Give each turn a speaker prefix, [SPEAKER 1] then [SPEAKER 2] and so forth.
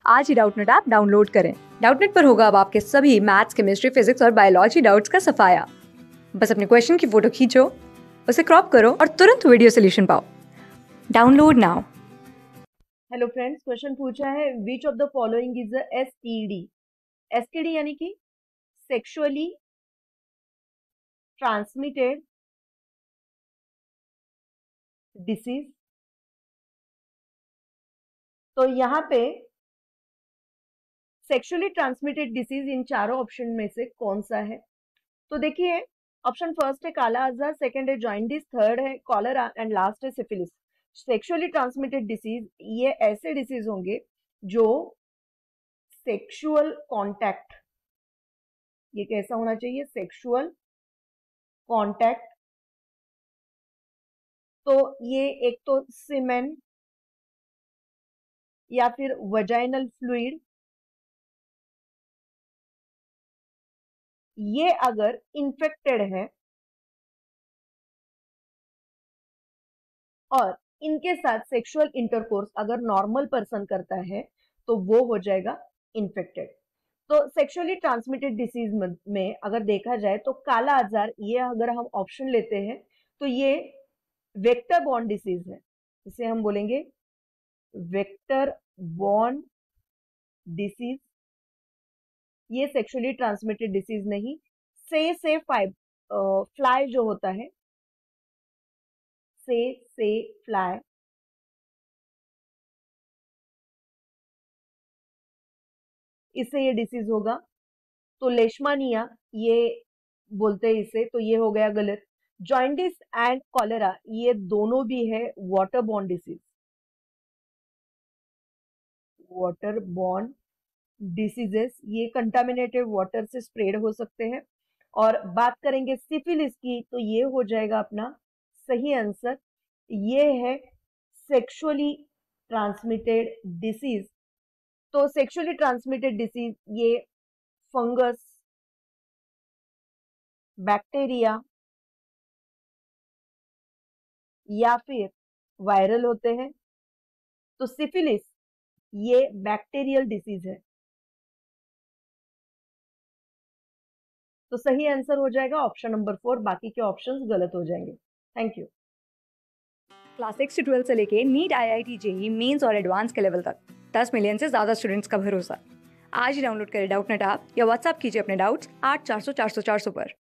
[SPEAKER 1] आज ही Doubtnut app download करें। डाउटनेट पर होगा अब आपके सभी मैथ्स, केमिस्ट्री, फिजिक्स और बायोलॉजी डाउट्स का सफाया। बस अपने क्वेश्चन की फोटो खींचो, उसे क्रॉप करो और तुरंत वीडियो सोल्यूशन पाओ। Download now.
[SPEAKER 2] Hello friends, question पूछा है which of the following is a STD. STD यानी कि सेक्सुअली ट्रांसमिटेड डिसीज। तो यहाँ पे सेक्सुअली ट्रांसमिटेड डिसीज इन चारों ऑप्शन में से कौन सा है? तो देखिए, ऑप्शन फर्स्ट है काला आजार, सेकंड है जॉइंडिस, थर्ड है कॉलरा एंड लास्ट है सिफिलिस। सेक्सुअली ट्रांसमिटेड डिसीज ये ऐसे डिसीज होंगे जो सेक्सुअल कांटेक्ट, ये कैसा होना चाहिए? Sexual contact. तो ये एक तो सीमेन या फिर वजाइनल फ्लूइड, ये अगर इन्फेक्टेड है और इनके साथ सेक्सुअल इंटरकोर्स अगर नॉर्मल पर्सन करता है तो वो हो जाएगा इन्फेक्टेड। तो सेक्सुअली ट्रांसमिटेड डिसीज में अगर देखा जाए तो काला आजार, ये अगर हम ऑप्शन लेते हैं तो ये वेक्टर बॉर्न डिसीज है। इसे हम बोलेंगे वेक्टर बॉर्न डिसीज। ये सेक्सुअली ट्रांसमिटेड डिसीज नहीं। से फ्लाई जो होता है, से फ्लाई, इससे ये डिसीज होगा। तो लेशमानिया ये बोलते हैं इसे, तो ये हो गया गलत। जॉइंडिस एंड कॉलेरा ये दोनों भी है water borne disease, water borne diseases. ये कंटामिनेटेड वाटर से स्प्रेड हो सकते हैं। और बात करेंगे सिफिलिस की तो ये हो जाएगा अपना सही आंसर। ये है सेक्सुअली ट्रांसमिटेड डिसीज। तो सेक्सुअली ट्रांसमिटेड डिसीज ये फंगस, बैक्टीरिया या फिर वायरल होते हैं। तो सिफिलिस ये बैक्टीरियल डिसीज है। तो सही आंसर हो जाएगा ऑप्शन नंबर 4, बाकी के ऑप्शंस गलत हो जाएंगे। Thank you.
[SPEAKER 1] क्लास 6 से 12 से लेके नीट, IIT, JEE मेंस और एडवांस के लेवल तक 10 मिलियन से ज्यादा स्टूडेंट्स का भरोसा। आज ही डाउनलोड करें डाउटनेट ऐप या व्हाट्सएप कीजिए अपने डाउट्स 8400 400 400 पर।